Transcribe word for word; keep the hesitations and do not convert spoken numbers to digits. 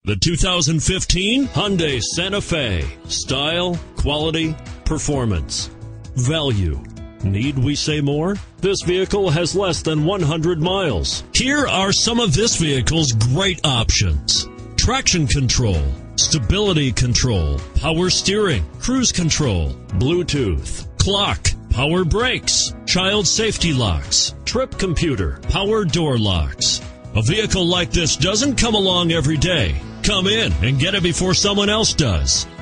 The two thousand fifteen Hyundai Santa Fe. Style, quality, performance, value. Need we say more? This vehicle has less than one hundred miles. Here are some of this vehicle's great options: traction control, stability control, power steering, cruise control, Bluetooth, clock, power brakes, child safety locks, trip computer, power door locks. A vehicle like this doesn't come along every day. Come in and get it before someone else does.